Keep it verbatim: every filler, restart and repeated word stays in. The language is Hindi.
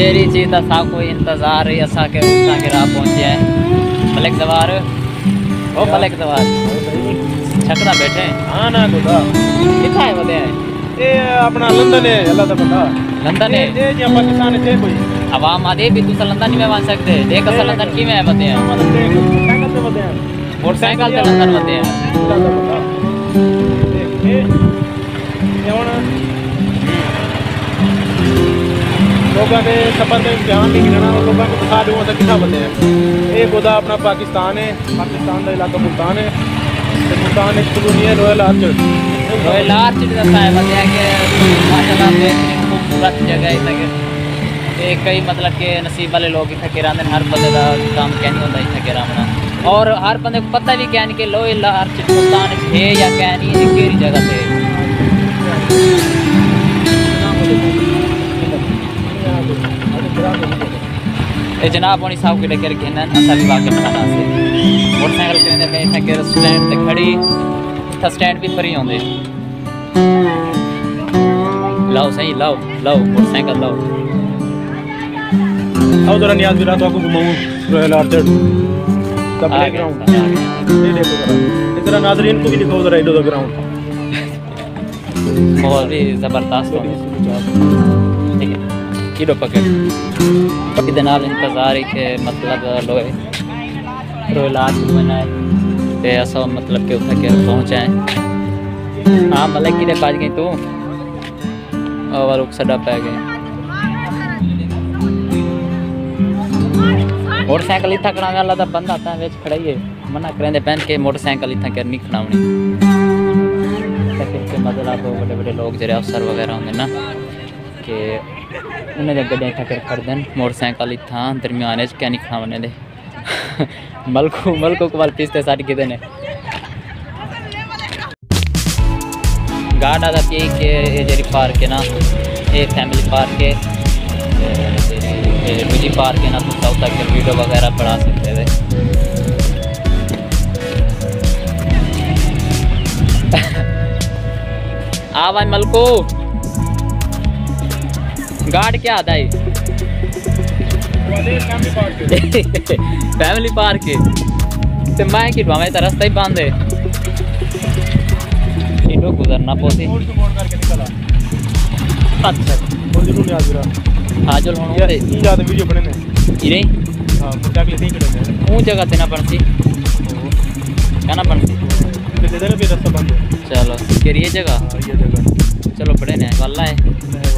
जेरी चीज सा कोई इंतजार है असा के उसा के राह पहुंचे हैं मलिक जवार ओ मलिक जवार छकड़ा बैठे हां ना खुदा किथा है बदे ये अपना लंदन है अल्लाह दा बंदा लंदन है ये जे पाकिस्तान है कोई आवाम आदे भी तू लंदन में मान सकते देख असल लंदन की में है बदे साइकिल पे बदे मोटरसाइकिल पे लंदन बदे हैं ये ਹੁਣ लोगों के सफर में ध्यान नहीं गिरना और लोगों को दिखा दूँ असा कितना बंदे हैं ये खुदा अपना पाकिस्तान है पाकिस्तान का इलाका मुल्तान है मुल्तान एक कॉलोनी है रॉयल आर्चर्ड रॉयल आर्चर्ड का है बंदे के माशाल्लाह बेहतरीन खूबसूरत जगह है तक ये कई मतलब के नसीब वाले लोग इतना के रहते हर बंदे का काम क्या नहीं होता इतना के रहना और हर बंदे को पता भी क्या नहीं कि रॉयल आर्चर्ड मुल्तान है या क्या नहीं है केरी जगह से ए जनाब होनी साहब के लेकर के ना असा भी वाके बनाना से मोटरसाइकिल के में इतना के स्टैंड ते खड़ी था स्टैंड भी फ्री होंदे लाओ सही लाओ लाओ मोटरसाइकिल लाओ आओ जरा नियाज भी रात को घुमाऊं रॉयल आर्चर्ड का प्लेग्राउंड ये देखो जरा इधर नाज़रीन को भी दिखाओ जरा इधर ग्राउंड माहौल भी जबरदस्त हो ठीक है किलो पकड़ पकड़ नाल इंतजार है कि मतलब लोए रॉयल आर्चर्ड बनाए ते ऐसा मतलब के उठा के पहुंचाए हां मतलब कि बाज गई तू और रुक सदा पै गए मोटरसाइकिल इतना करा वाला दा बंदा था वेच खड़ा ही है मना करेंदे पहन के मोटरसाइकिल इतना कर नहीं खड़ावनी के मतलब बड़े बड़े लोग जरे अफसर वगैरह होंगे ना कि उन्हें जब गड्डियां इतना कर खड़ देन मोटरसाइकिल इतना दरमियाने च क्या नहीं खड़ावने दे मलकू मलकू को वाल पिस्ते साड़ी किदे ने गार्ड आदा पी के ये जरी पार्क है ना ये फैमिली पार्क है ये दूसरी पार्क है ना तो साउथ तक के वीडियो वगैरह बढ़ा सकते थे आवाज मलको गार्ड क्या आता है फैमिली पार्क है तो मैं कि भावे तो रास्ता ही बंद है इनको गुजरना पोसी अच्छा हाजल होने ये ज्यादा वीडियो बने ने इरे हां मुद्दा के नहीं खड़े वो जगह ते ना पड़ती कहना पड़ती दे दे भी रास्ता बंद है चलो के ये जगह ये जगह चलो बड़े ने वाला है